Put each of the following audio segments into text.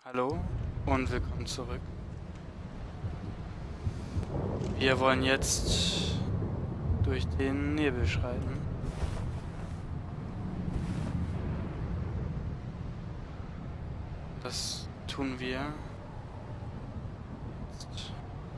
Hallo und willkommen zurück. Wir wollen jetzt durch den Nebel schreiten. Das tun wir jetzt.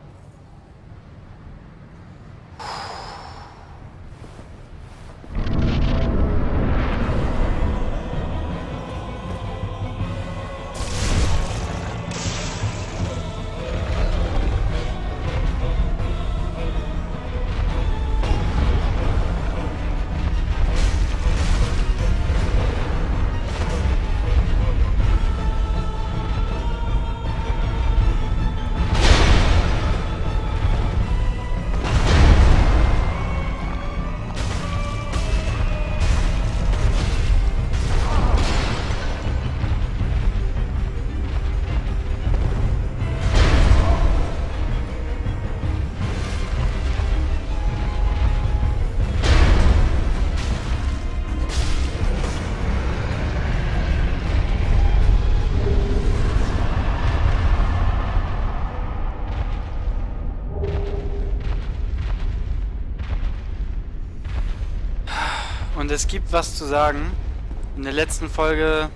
Und es gibt was zu sagen. In der letzten Folge,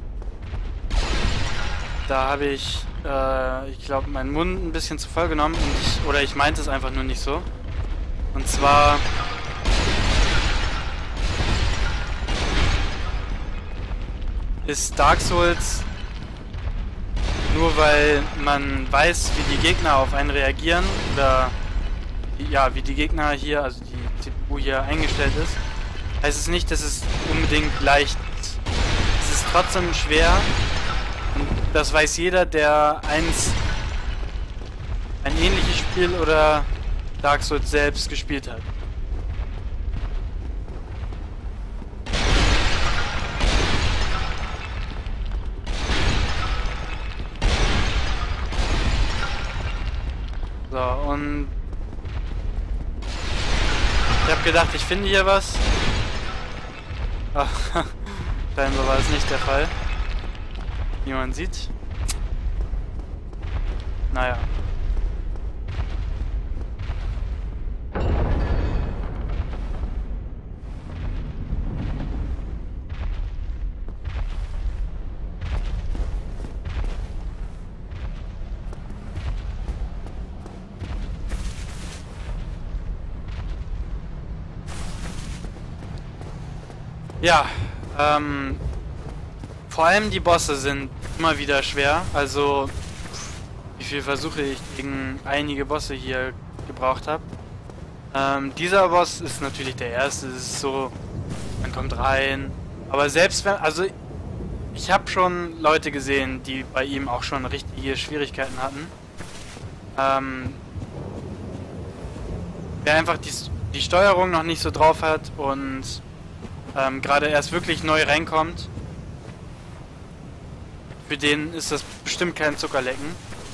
da habe ich glaube, meinen Mund ein bisschen zu voll genommen und ich meinte es einfach nur nicht so. Und zwar ist Dark Souls, nur weil man weiß, wie die Gegner auf einen reagieren oder ja, wie die Gegner hier, also die CPU hier eingestellt ist, heißt es nicht, dass es unbedingt leicht ist. Es ist trotzdem schwer und das weiß jeder, der ein ähnliches Spiel oder Dark Souls selbst gespielt hat. So, und ich habe gedacht, ich finde hier was. Ach, scheinbar war es nicht der Fall. Wie man sieht. Naja. Ja, vor allem die Bosse sind immer wieder schwer. Also, wie viel Versuche ich gegen einige Bosse hier gebraucht habe. Dieser Boss ist natürlich der erste. Es ist so, man kommt rein. Aber selbst wenn, also ich habe schon Leute gesehen, die bei ihm auch schon richtige Schwierigkeiten hatten. Wer einfach die Steuerung noch nicht so drauf hat und gerade erst wirklich neu reinkommt, für den ist das bestimmt kein Zuckerschlecken.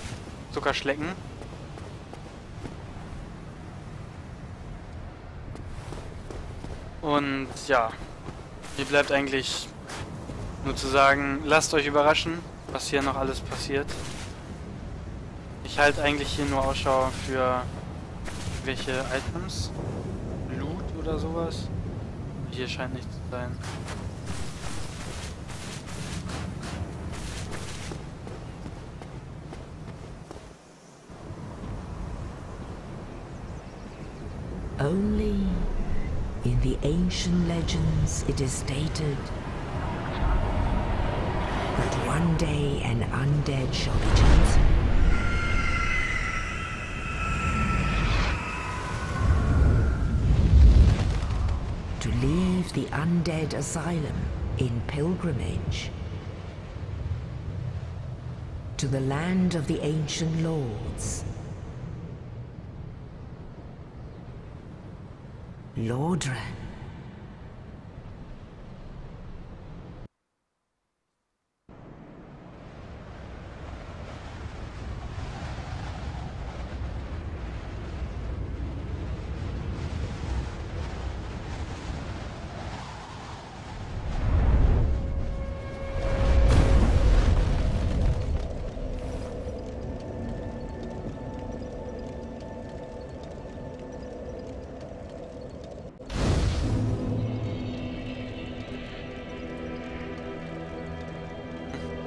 Und ja, mir bleibt eigentlich nur zu sagen, lasst euch überraschen, was hier noch alles passiert. Ich halte eigentlich hier nur Ausschau für welche Items, Loot oder sowas. Hier scheint nichts zu sein. Only in the ancient legends it is stated that one day an undead shall be chosen. To leave the undead asylum in pilgrimage to the land of the ancient lords. Lordran.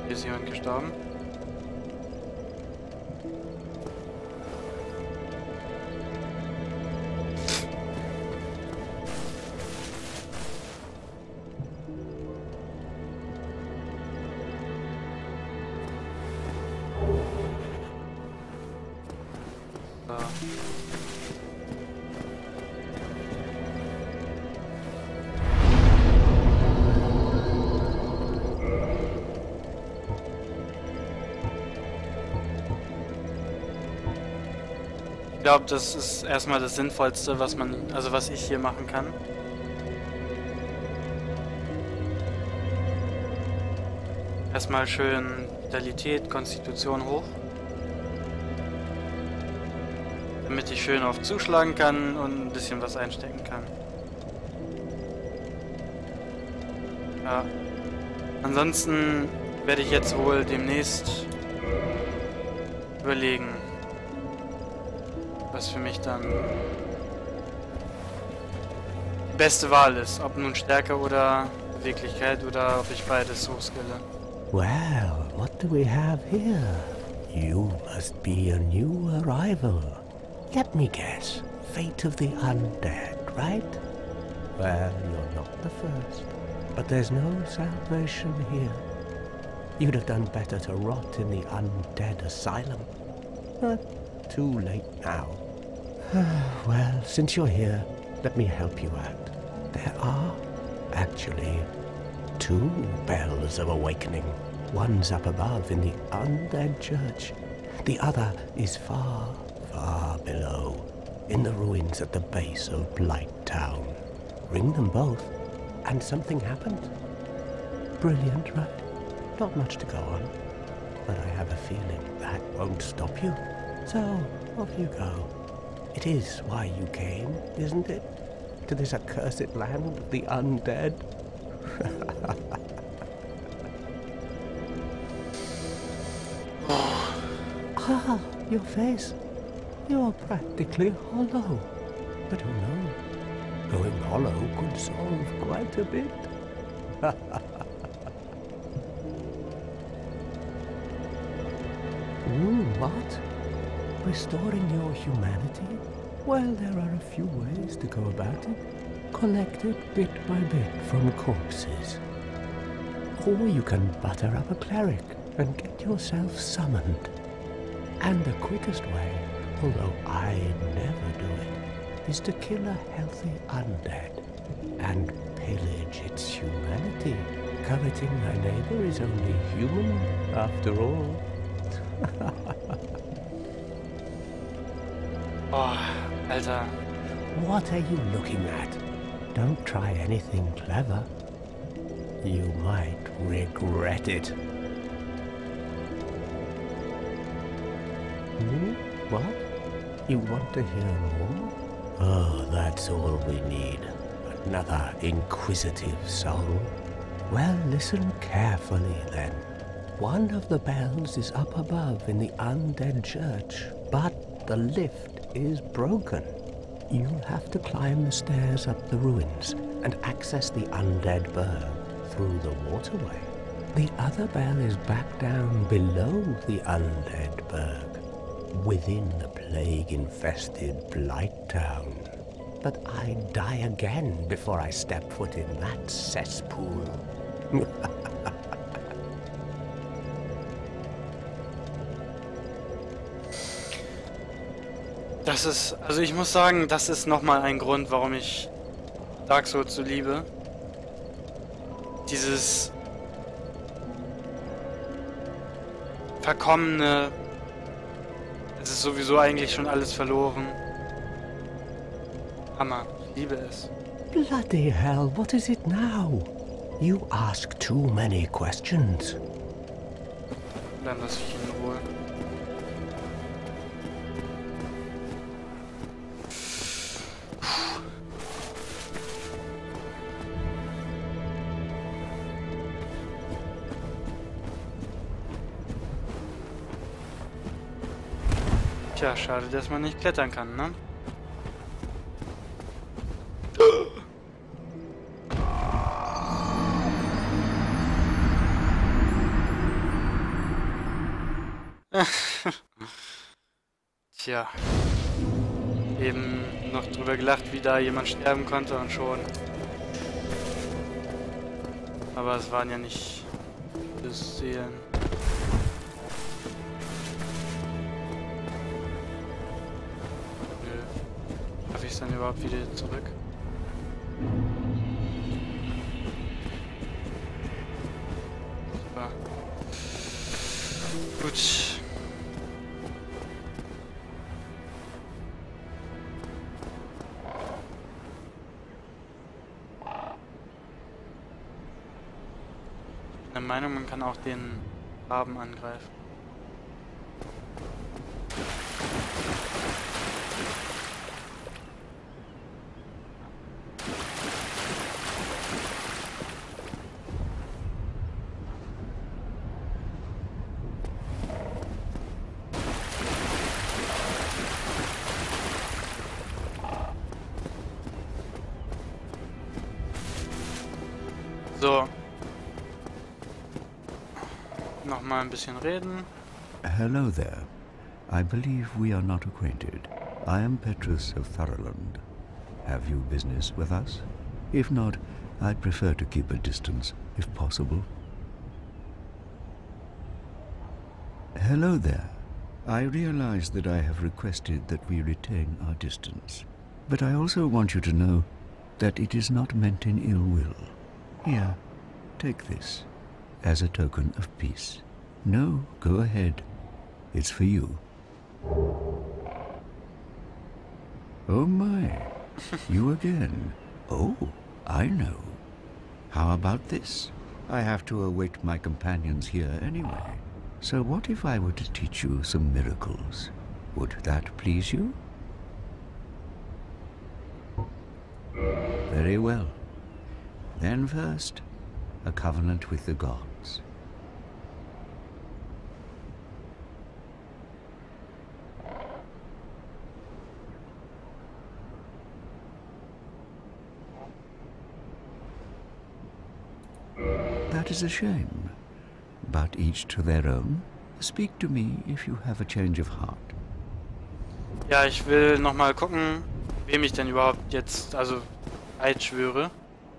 Hier ist jemand gestorben. Ich glaube, das ist erstmal das Sinnvollste, was ich hier machen kann. Erstmal schön Vitalität, Konstitution hoch. Damit ich schön auf zuschlagen kann und ein bisschen was einstecken kann. Ja. Ansonsten werde ich jetzt wohl demnächst überlegen, was für mich dann die beste Wahl ist. Ob nun Stärke oder Beweglichkeit oder ob ich beides hochskille. Well, what do we have here? You must be a new arrival. Let me guess. Fate of the undead, right? Well, you're not the first. But there's no salvation here. You'd have done better to rot in the undead asylum. But too late now. Well, since you're here, let me help you out. There are, actually, 2 bells of awakening. One's up above in the undead church. The other is far, far below, in the ruins at the base of Blight Town. Ring them both, and something happened. Brilliant, right? Not much to go on, but I have a feeling that won't stop you. So, off you go. It is why you came, isn't it? To this accursed land of the undead? Ah, your face. You're practically hollow. But who knows? Going hollow could solve quite a bit. What? Restoring your humanity? Well, there are a few ways to go about it. Collected bit by bit from corpses. Or you can butter up a cleric and get yourself summoned. And the quickest way, although I never do it, is to kill a healthy undead and pillage its humanity. Coveting thy neighbor is only human, after all. Oh, Alter. What are you looking at? Don't try anything clever. You might regret it. What? You want to hear more? Oh, that's all we need. Another inquisitive soul. Well, listen carefully then. One of the bells is up above in the undead church, but the lift is broken. You'll have to climb the stairs up the ruins and access the undead burg through the waterway. The other bell is back down below the undead burg, within the plague-infested Blight Town. But I'd die again before I step foot in that cesspool. Das ist, also ich muss sagen, das ist nochmal ein Grund, warum ich Dark Souls so liebe. Dieses verkommene, es ist sowieso eigentlich schon alles verloren. Hammer, ich liebe es. Bloody hell, what is it now? You ask too many questions. Dann lasse ich ihn in Ruhe. Tja, schade, dass man nicht klettern kann, ne? Tja. Eben noch drüber gelacht, wie da jemand sterben konnte und schon. Aber es waren ja nicht das Seelen. Nö. Schaffe ich es dann überhaupt wieder zurück? Super. Gut. Der Meinung, man kann auch den Raben angreifen. So. Nochmal ein bisschen reden. Hello there. I believe we are not acquainted. I am Petrus of Tharaland. Have you business with us? If not, I'd prefer to keep a distance, if possible. Hello there. I realize that I have requested that we retain our distance. But I also want you to know that it is not meant in ill will. Here, take this. As a token of peace. No, go ahead. It's for you. Oh my, you again. Oh, I know. How about this? I have to await my companions here anyway. So what if I were to teach you some miracles? Would that please you? Very well. Then first, a covenant with the gods. That is a shame. But each to their own. Speak to me if you have a change of heart. Ja, ich will nochmal gucken, wem ich denn überhaupt jetzt, also Eid schwöre.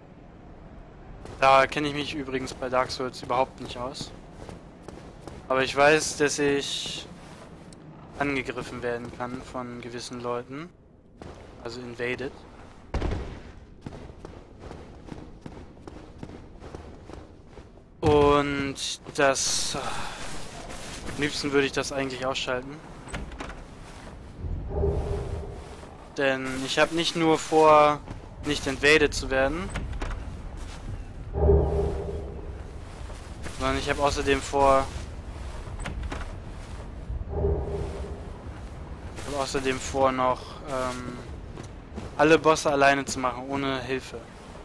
Da kenne ich mich übrigens bei Dark Souls überhaupt nicht aus. Aber ich weiß, dass ich angegriffen werden kann von gewissen Leuten. Also invaded. Und das... Am liebsten würde ich das eigentlich ausschalten. Denn ich habe nicht nur vor, nicht invaded zu werden, sondern ich habe außerdem vor... noch alle Bosse alleine zu machen, ohne Hilfe.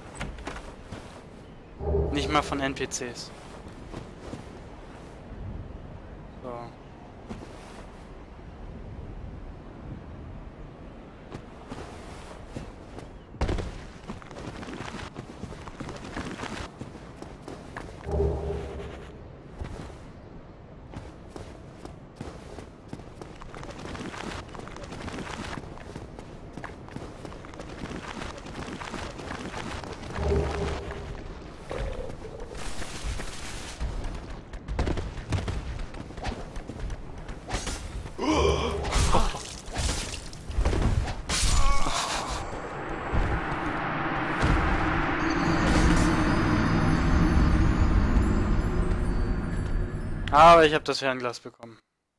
Nicht mal von NPCs. So. Aber ich habe das Fernglas bekommen.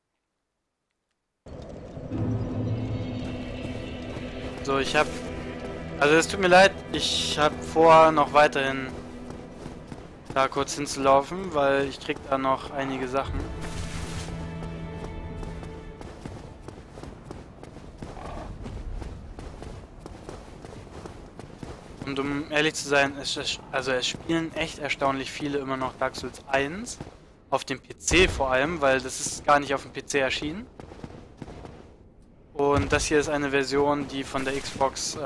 So, ich habe... Also es tut mir leid, ich habe vor, noch weiterhin da kurz hinzulaufen, weil ich krieg da noch einige Sachen. Und um ehrlich zu sein, es spielen echt erstaunlich viele immer noch Dark Souls 1. Auf dem PC vor allem, weil das ist gar nicht auf dem PC erschienen. Und das hier ist eine Version, die von der Xbox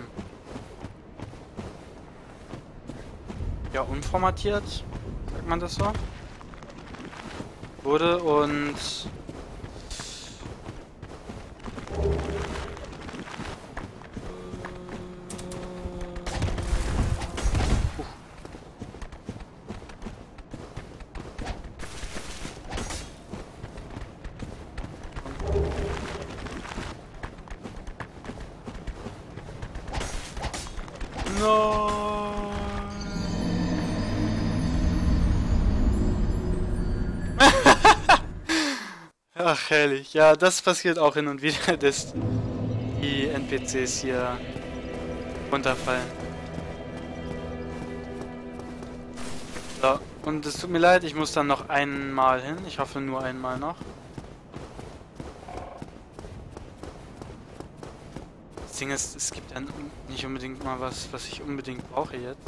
ja, unformatiert, sagt man das so, wurde und Ach, herrlich. Ja, das passiert auch hin und wieder, dass die NPCs hier runterfallen. So, und es tut mir leid, ich muss dann noch einmal hin. Ich hoffe nur einmal noch. Das Ding ist, es gibt dann nicht unbedingt mal was ich unbedingt brauche jetzt.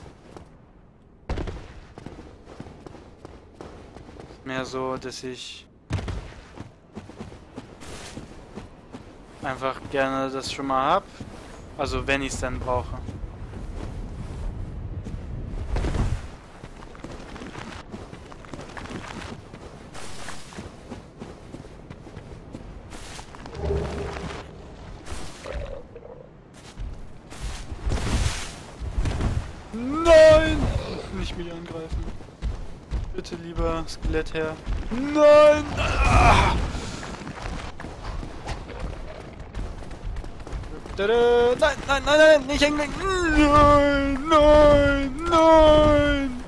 Ist mehr so, dass ich einfach gerne das schon mal hab. Also wenn ich es dann brauche. Nein! Nicht mich angreifen. Bitte, lieber Skelettherr. Nein! Ah! Nein, nein, nein, nein, nicht hängen! Nein, nein, nein!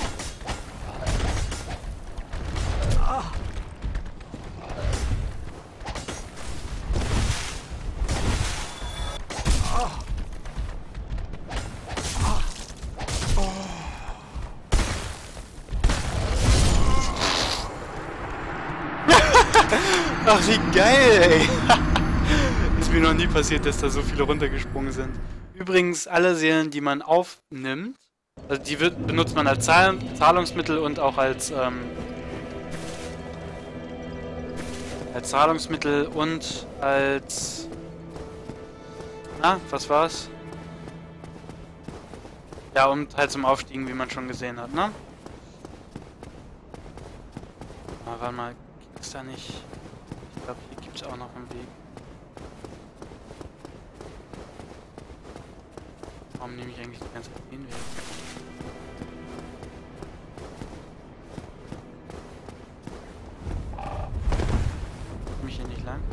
Ach, wie geil, ey! Ist mir noch nie passiert, dass da so viele runtergesprungen sind. Übrigens, alle Seelen, die man aufnimmt, also die benutzt man als Zahlungsmittel und auch als Zahlungsmittel und als... Na, was war's? Ja, und halt zum Aufstiegen, wie man schon gesehen hat, ne? Na, warte mal, gibt's da nicht... Ich glaube, hier gibt es auch noch einen Weg. Warum nehme ich eigentlich die ganze Zeit den Weg? Komme ich hier nicht lang?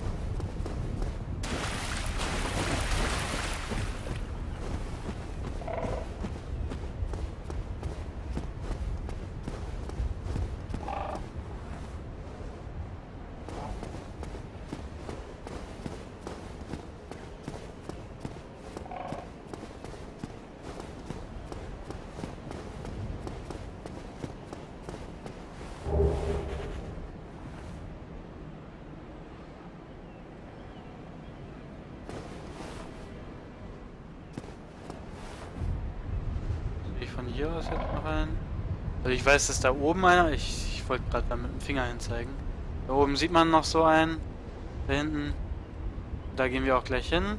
Von hier aus jetzt noch rein. Also ich weiß, dass da oben einer... Ich wollte gerade da mit dem Finger hinzeigen. Da oben sieht man noch so einen. Da hinten. Da gehen wir auch gleich hin.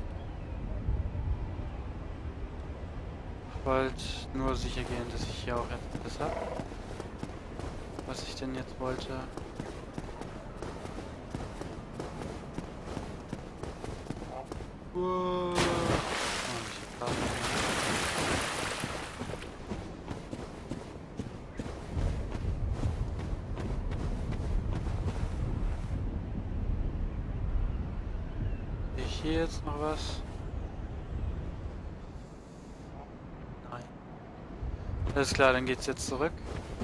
Ich wollte nur sicher gehen, dass ich hier auch etwas habe. Was ich denn jetzt wollte. Wow. Hier jetzt noch was? Nein. Alles klar, dann geht's jetzt zurück.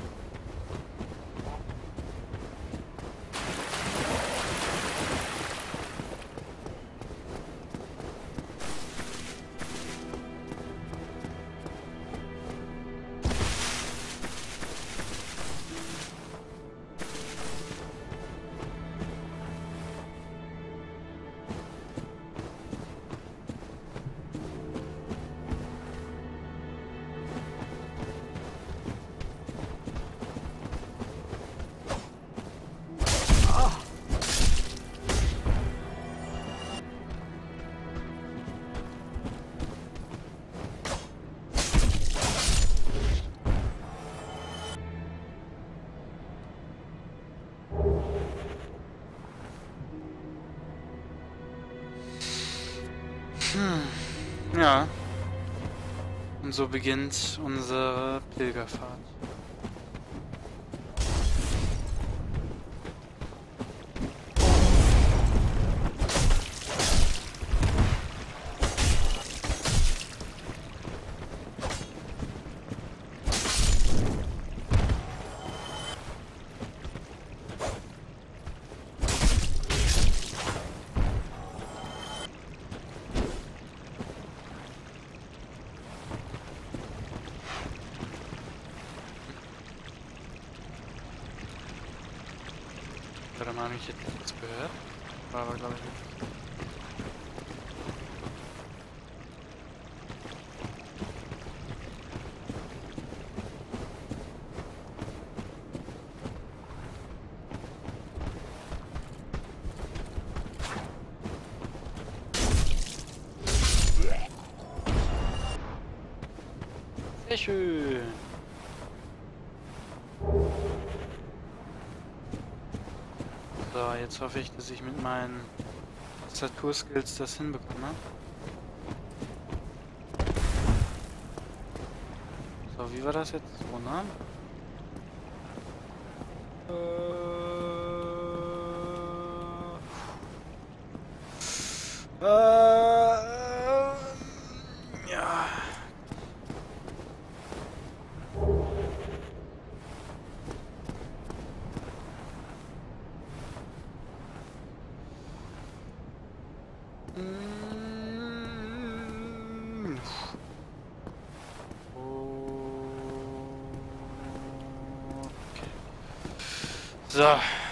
Ja. Und so beginnt unsere Pilgerfahrt. Habe ich jetzt nichts gehört? War aber, glaube ich, nicht. Sehr schön. So, jetzt hoffe ich, dass ich mit meinen Tastatur-Skills das hinbekomme. So, wie war das jetzt? So, ne? Ja. So.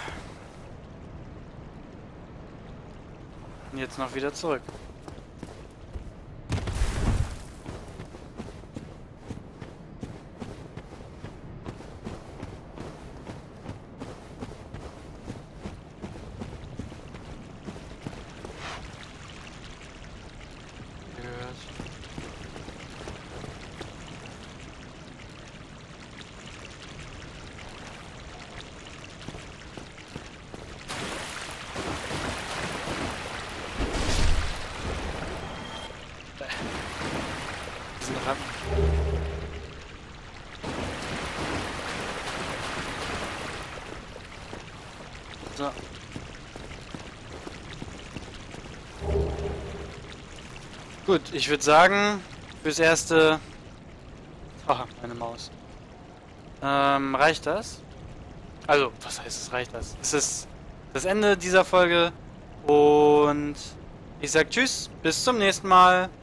Und jetzt noch wieder zurück. So. Gut, ich würde sagen, fürs Erste... Haha, meine Maus. Reicht das? Also, was heißt es, reicht das? Es ist das Ende dieser Folge und ich sag Tschüss, bis zum nächsten Mal.